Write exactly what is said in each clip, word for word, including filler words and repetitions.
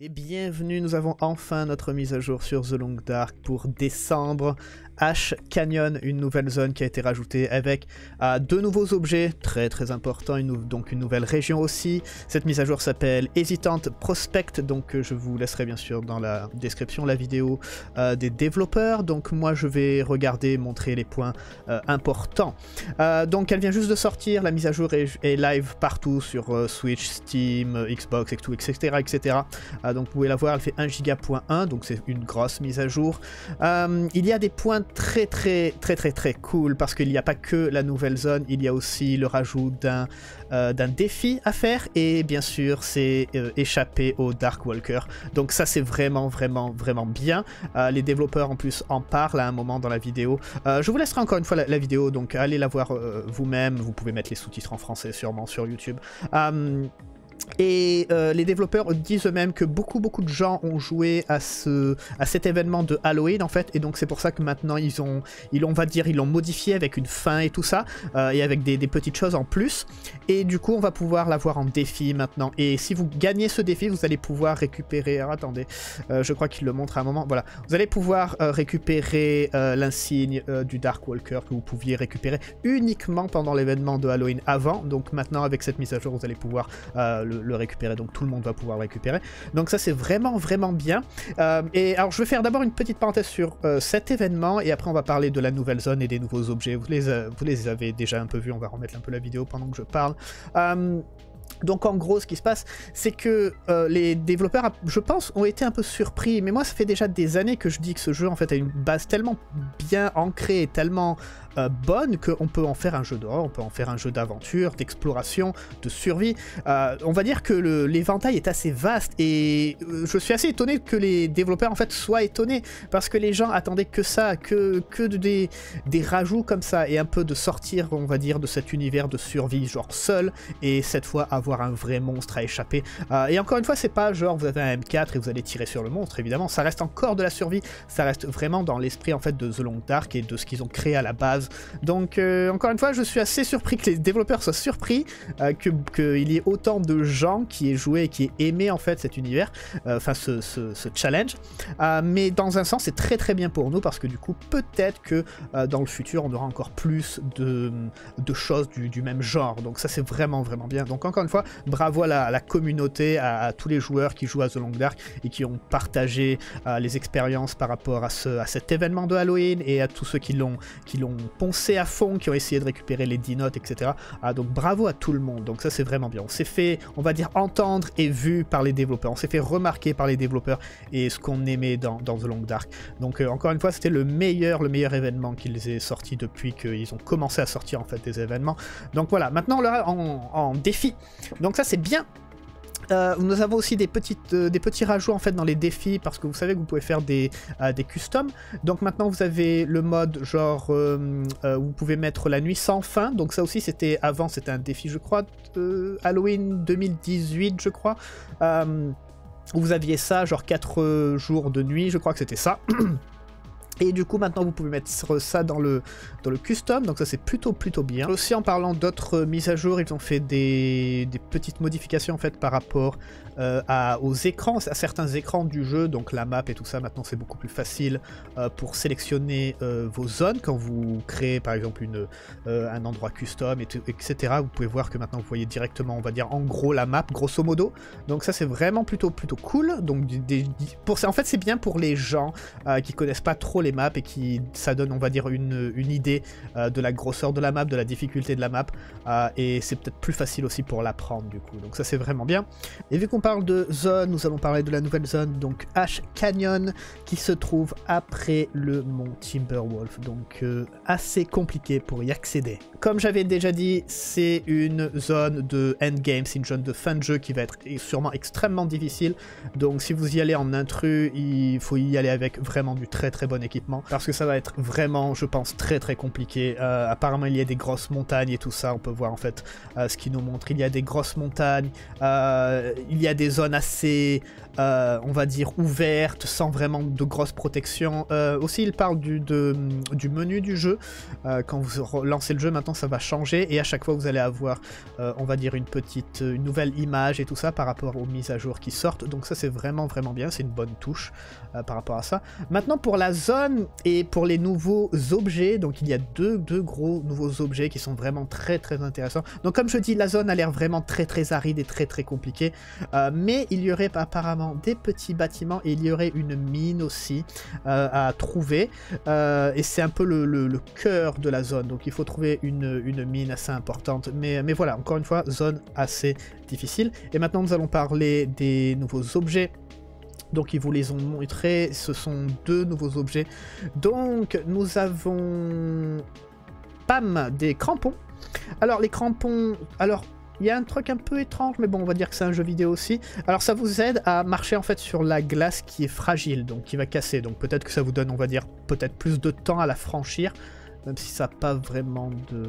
Et bienvenue, nous avons enfin notre mise à jour sur The Long Dark pour décembre. Ash Canyon, une nouvelle zone qui a été rajoutée avec euh, deux nouveaux objets très très importants, une donc une nouvelle région aussi. Cette mise à jour s'appelle Hesitant Prospect, donc euh, je vous laisserai bien sûr dans la description la vidéo euh, des développeurs. Donc moi je vais regarder, montrer les points euh, importants. Euh, donc elle vient juste de sortir, la mise à jour est, est live partout sur euh, Switch, Steam, euh, Xbox et tout, et cetera et cetera. Euh, donc vous pouvez la voir, elle fait un giga point un, donc c'est une grosse mise à jour. Euh, il y a des points très très très très très cool parce qu'il n'y a pas que la nouvelle zone, il y a aussi le rajout d'un euh, d'un défi à faire et bien sûr c'est euh, échapper au Darkwalker. Donc ça c'est vraiment vraiment vraiment bien. Euh, les développeurs en plus en parlent à un moment dans la vidéo. Euh, je vous laisserai encore une fois la, la vidéo, donc allez la voir euh, vous-même. Vous pouvez mettre les sous-titres en français sûrement sur YouTube. Euh, Et euh, les développeurs disent eux-mêmes que beaucoup beaucoup de gens ont joué à, ce, à cet événement de Halloween en fait, et donc c'est pour ça que maintenant ils ont, ils, on va dire, ils l'ont modifié avec une fin et tout ça, euh, et avec des, des petites choses en plus, et du coup on va pouvoir l'avoir en défi maintenant, et si vous gagnez ce défi vous allez pouvoir récupérer, alors attendez, euh, je crois qu'il le montre à un moment, voilà, vous allez pouvoir euh, récupérer euh, l'insigne euh, du Darkwalker que vous pouviez récupérer uniquement pendant l'événement de Halloween avant, donc maintenant avec cette mise à jour vous allez pouvoir euh, le, le récupérer, donc tout le monde va pouvoir le récupérer, donc ça c'est vraiment vraiment bien. Euh, et alors je vais faire d'abord une petite parenthèse sur euh, cet événement et après on va parler de la nouvelle zone et des nouveaux objets. Vous les, euh, vous les avez déjà un peu vus, on va remettre un peu la vidéo pendant que je parle. Euh, Donc en gros ce qui se passe c'est que euh, les développeurs je pense ont été un peu surpris, mais moi ça fait déjà des années que je dis que ce jeu en fait a une base tellement bien ancrée et tellement euh, bonne qu'on peut en faire un jeu d'horreur, on peut en faire un jeu d'aventure, d'exploration, de survie. Euh, on va dire que l'éventail est assez vaste et euh, je suis assez étonné que les développeurs en fait soient étonnés parce que les gens attendaient que ça, que, que de, des, des rajouts comme ça et un peu de sortir on va dire de cet univers de survie genre seul et cette fois avoir un vrai monstre à échapper. Euh, et encore une fois, c'est pas genre vous avez un M quatre et vous allez tirer sur le monstre, évidemment, ça reste encore de la survie, ça reste vraiment dans l'esprit en fait de The Long Dark et de ce qu'ils ont créé à la base. Donc euh, encore une fois, je suis assez surpris que les développeurs soient surpris euh, que qu'il y ait autant de gens qui aient joué et qui aient aimé en fait cet univers, enfin euh, ce, ce, ce challenge. Euh, mais dans un sens, c'est très très bien pour nous parce que du coup, peut-être que euh, dans le futur, on aura encore plus de, de choses du, du même genre. Donc ça, c'est vraiment vraiment bien. Donc encore une fois, bravo à la, à la communauté, à, à tous les joueurs qui jouent à The Long Dark et qui ont partagé euh, les expériences par rapport à, ce, à cet événement de Halloween et à tous ceux qui l'ont qui l'ont poncé à fond, qui ont essayé de récupérer les dix notes, et cetera. Ah, donc bravo à tout le monde, donc ça c'est vraiment bien. On s'est fait, on va dire, entendre et vu par les développeurs, on s'est fait remarquer par les développeurs et ce qu'on aimait dans, dans The Long Dark. Donc euh, encore une fois, c'était le meilleur, le meilleur événement qu'ils aient sorti depuis qu'ils ont commencé à sortir en fait des événements. Donc voilà, maintenant on l'aura en, en défi. Donc ça c'est bien. Euh, nous avons aussi des, petites, euh, des petits rajouts en fait dans les défis parce que vous savez que vous pouvez faire des, euh, des customs. Donc maintenant vous avez le mode genre euh, euh, vous pouvez mettre la nuit sans fin. Donc ça aussi c'était avant, c'était un défi je crois euh, Halloween deux mille dix-huit je crois. Euh, où vous aviez ça genre quatre jours de nuit, je crois que c'était ça. Et du coup maintenant vous pouvez mettre ça dans le, dans le custom, donc ça c'est plutôt plutôt bien. Aussi en parlant d'autres mises à jour, ils ont fait des, des petites modifications en fait par rapport euh, à, aux écrans, à certains écrans du jeu, donc la map et tout ça, maintenant c'est beaucoup plus facile euh, pour sélectionner euh, vos zones quand vous créez par exemple une, euh, un endroit custom, et etc. Vous pouvez voir que maintenant vous voyez directement, on va dire en gros la map, grosso modo. Donc ça c'est vraiment plutôt plutôt cool. Donc des, pour ça en fait c'est bien pour les gens euh, qui connaissent pas trop les maps et qui ça donne on va dire une, une idée euh, de la grosseur de la map, de la difficulté de la map euh, et c'est peut-être plus facile aussi pour l'apprendre du coup, donc ça c'est vraiment bien. Et vu qu'on parle de zone, nous allons parler de la nouvelle zone, donc Ash Canyon qui se trouve après le mont Timberwolf, donc euh, assez compliqué pour y accéder. Comme j'avais déjà dit, c'est une zone de endgame, c'est une zone de fin de jeu qui va être sûrement extrêmement difficile, donc si vous y allez en intrus, il faut y aller avec vraiment du très très bon équipement. équipement, parce que ça va être vraiment, je pense, très très compliqué. Euh, apparemment, il y a des grosses montagnes et tout ça, on peut voir en fait euh, ce qu'il nous montre. Il y a des grosses montagnes, euh, il y a des zones assez, euh, on va dire, ouvertes, sans vraiment de grosses protections. Euh, aussi, il parle du, de, du menu du jeu. Euh, quand vous lancez le jeu, maintenant, ça va changer, et à chaque fois, vous allez avoir, euh, on va dire, une petite, une nouvelle image et tout ça par rapport aux mises à jour qui sortent. Donc ça, c'est vraiment, vraiment bien. C'est une bonne touche euh, par rapport à ça. Maintenant, pour la zone et pour les nouveaux objets, donc il y a deux, deux gros nouveaux objets qui sont vraiment très, très intéressants. Donc comme je dis, la zone a l'air vraiment très, très aride et très, très compliquée. Euh, mais il y aurait apparemment des petits bâtiments et il y aurait une mine aussi euh, à trouver. Euh, et c'est un peu le, le, le cœur de la zone. Donc il faut trouver une, une mine assez importante. Mais, mais voilà, encore une fois, zone assez difficile. Et maintenant, nous allons parler des nouveaux objets. Donc ils vous les ont montrés, ce sont deux nouveaux objets. Donc nous avons... Pam, des crampons. Alors les crampons... Alors... Il y a un truc un peu étrange, mais bon, on va dire que c'est un jeu vidéo aussi. Alors ça vous aide à marcher en fait sur la glace qui est fragile, donc qui va casser. Donc peut-être que ça vous donne, on va dire, peut-être plus de temps à la franchir, même si ça n'a pas vraiment de...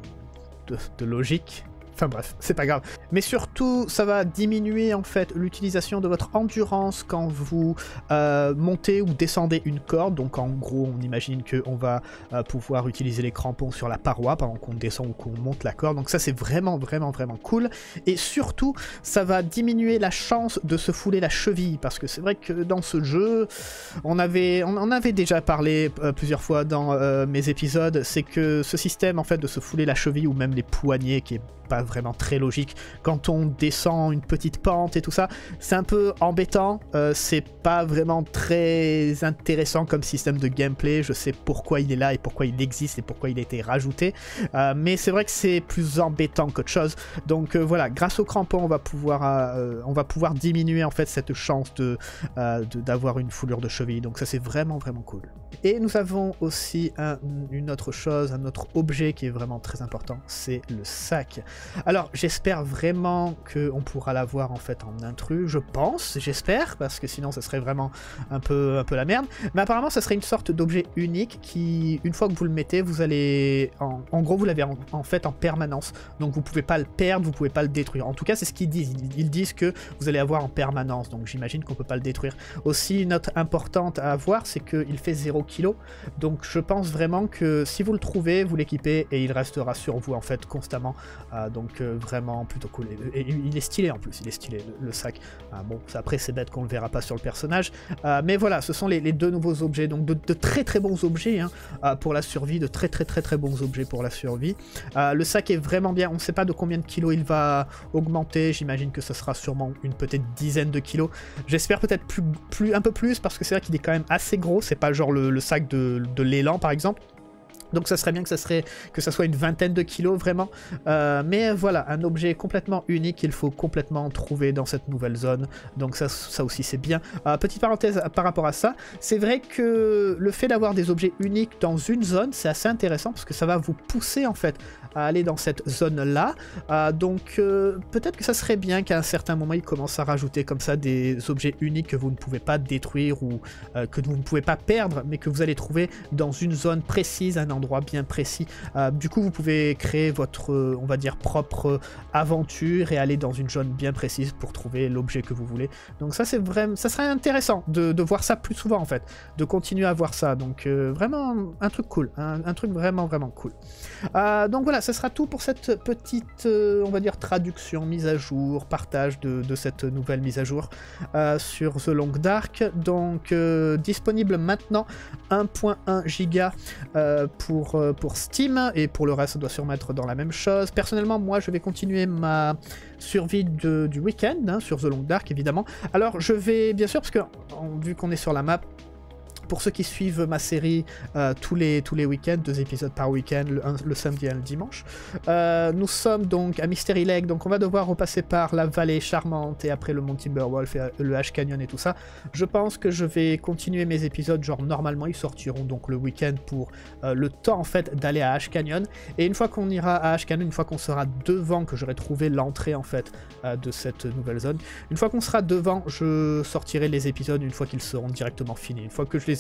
de, de logique. Enfin bref, c'est pas grave. Mais surtout, ça va diminuer en fait l'utilisation de votre endurance quand vous euh, montez ou descendez une corde. Donc en gros, on imagine qu'on va euh, pouvoir utiliser les crampons sur la paroi pendant qu'on descend ou qu'on monte la corde. Donc ça, c'est vraiment, vraiment, vraiment cool. Et surtout, ça va diminuer la chance de se fouler la cheville. Parce que c'est vrai que dans ce jeu, on avait, on en avait déjà parlé euh, plusieurs fois dans euh, mes épisodes. C'est que ce système en fait de se fouler la cheville ou même les poignets qui est pas vraiment très logique quand on descend une petite pente et tout ça, c'est un peu embêtant, euh, c'est pas vraiment très intéressant comme système de gameplay. Je sais pourquoi il est là et pourquoi il existe et pourquoi il a été rajouté, euh, mais c'est vrai que c'est plus embêtant qu'autre chose. Donc euh, voilà, grâce au crampon on va pouvoir euh, on va pouvoir diminuer en fait cette chance de euh, d'avoir une foulure de cheville, donc ça c'est vraiment vraiment cool. Et nous avons aussi un, une autre chose, un autre objet qui est vraiment très important, c'est le sac. Alors j'espère vraiment qu'on pourra l'avoir en fait en intrus, je pense, j'espère, parce que sinon ça serait vraiment un peu, un peu la merde. Mais apparemment ça serait une sorte d'objet unique qui, une fois que vous le mettez, vous allez, en, en gros vous l'avez en, en fait en permanence. Donc vous pouvez pas le perdre, vous pouvez pas le détruire. En tout cas c'est ce qu'ils disent, ils, ils disent que vous allez avoir en permanence, donc j'imagine qu'on peut pas le détruire. Aussi une note importante à avoir, c'est qu'il fait zéro kilo, donc je pense vraiment que si vous le trouvez, vous l'équipez et il restera sur vous en fait constamment. Euh, donc euh, vraiment plutôt cool. Et, et, il est stylé en plus, il est stylé le, le sac. Euh, bon, après c'est bête qu'on le verra pas sur le personnage, euh, mais voilà, ce sont les, les deux nouveaux objets, donc de, de très très bons objets hein, euh, pour la survie, de très très très très bons objets pour la survie. Euh, le sac est vraiment bien, on ne sait pas de combien de kilos il va augmenter, j'imagine que ça sera sûrement une peut-être dizaine de kilos. J'espère peut-être plus, plus, un peu plus, parce que c'est vrai qu'il est quand même assez gros, c'est pas genre le, le sac de, de l'élan par exemple. Donc ça serait bien que ça, serait, que ça soit une vingtaine de kilos vraiment. Euh, mais voilà, un objet complètement unique qu'il faut complètement trouver dans cette nouvelle zone. Donc ça, ça aussi c'est bien. Euh, petite parenthèse par rapport à ça, c'est vrai que le fait d'avoir des objets uniques dans une zone, c'est assez intéressant parce que ça va vous pousser en fait à aller dans cette zone-là. Euh, donc euh, peut-être que ça serait bien qu'à un certain moment, ils commencent à rajouter comme ça des objets uniques que vous ne pouvez pas détruire ou euh, que vous ne pouvez pas perdre, mais que vous allez trouver dans une zone précise, un endroit bien précis. Euh, du coup, vous pouvez créer votre, euh, on va dire, propre aventure et aller dans une zone bien précise pour trouver l'objet que vous voulez. Donc ça, c'est vraiment, ça serait intéressant de, de voir ça plus souvent en fait, de continuer à voir ça. Donc euh, vraiment un truc cool, un, un truc vraiment vraiment cool. Euh, donc voilà, ça sera tout pour cette petite, euh, on va dire, traduction, mise à jour, partage de, de cette nouvelle mise à jour euh, sur The Long Dark. Donc euh, disponible maintenant un point un giga euh, pour, euh, pour Steam, et pour le reste ça doit sûrement être dans la même chose. Personnellement, moi je vais continuer ma survie de, du week-end hein, sur The Long Dark évidemment. Alors je vais bien sûr, parce que en, vu qu'on est sur la map, pour ceux qui suivent ma série euh, tous les, tous les week-ends, deux épisodes par week-end, le, le samedi et le dimanche, euh, nous sommes donc à Mystery Lake, donc on va devoir repasser par la vallée charmante et après le Mont Timberwolf et le Ash Canyon et tout ça. Je pense que je vais continuer mes épisodes, genre normalement ils sortiront donc le week-end pour euh, le temps en fait d'aller à Ash Canyon, et une fois qu'on ira à Ash Canyon, une fois qu'on sera devant, que j'aurai trouvé l'entrée en fait euh, de cette nouvelle zone, une fois qu'on sera devant, je sortirai les épisodes une fois qu'ils seront directement finis. Une fois que je les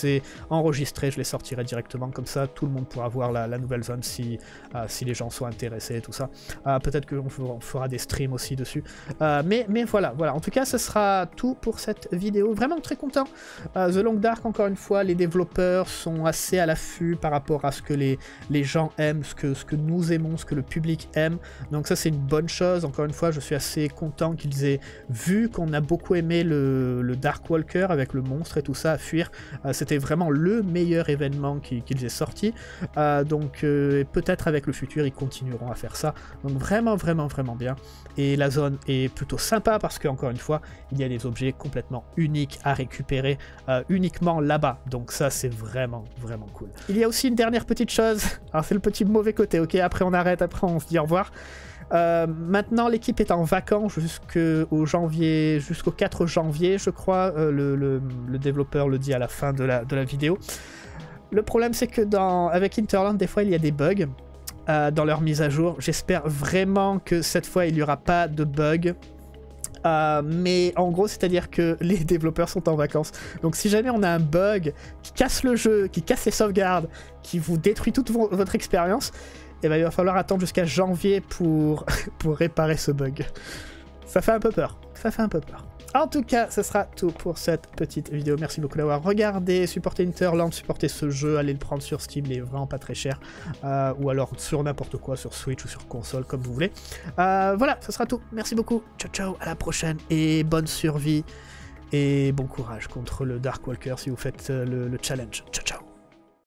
les ai enregistrés, je les sortirai directement, comme ça tout le monde pourra voir la, la nouvelle zone si, euh, si les gens sont intéressés et tout ça. Euh, Peut-être qu'on on fera des streams aussi dessus. Euh, mais, mais voilà, voilà, en tout cas ce sera tout pour cette vidéo. Vraiment très content. Euh, The Long Dark, encore une fois, les développeurs sont assez à l'affût par rapport à ce que les, les gens aiment, ce que, ce que nous aimons, ce que le public aime. Donc ça c'est une bonne chose. Encore une fois, je suis assez content qu'ils aient vu qu'on a beaucoup aimé le, le Dark Walker avec le monstre et tout ça à fuir. Euh, C'était vraiment le meilleur événement qu'ils qu'ils aient sorti. Euh, donc euh, peut-être avec le futur, ils continueront à faire ça. Donc vraiment, vraiment, vraiment bien. Et la zone est plutôt sympa parce qu'encore une fois, il y a des objets complètement uniques à récupérer euh, uniquement là-bas. Donc ça, c'est vraiment, vraiment cool. Il y a aussi une dernière petite chose. Alors c'est le petit mauvais côté, ok? Après on arrête, après on se dit au revoir. Euh, maintenant, l'équipe est en vacances jusqu'au janvier, jusqu'au quatre janvier, je crois. Euh, le, le, le développeur le dit à la fin de la, de la vidéo. Le problème, c'est que dans, avec Hinterland, des fois, il y a des bugs euh, dans leur mise à jour. J'espère vraiment que cette fois, il n'y aura pas de bugs. Euh, mais en gros, c'est-à-dire que les développeurs sont en vacances. Donc si jamais on a un bug qui casse le jeu, qui casse les sauvegardes, qui vous détruit toute vo votre expérience, eh ben, il va falloir attendre jusqu'à janvier pour, pour réparer ce bug. Ça fait un peu peur. Ça fait un peu peur. En tout cas, ce sera tout pour cette petite vidéo. Merci beaucoup d'avoir regardé. Supportez Hinterland, supportez ce jeu. Allez le prendre sur Steam, il est vraiment pas très cher. Euh, ou alors sur n'importe quoi, sur Switch ou sur console, comme vous voulez. Euh, voilà, ce sera tout. Merci beaucoup. Ciao, ciao, à la prochaine. Et bonne survie. Et bon courage contre le Dark Walker si vous faites le, le challenge. Ciao, ciao.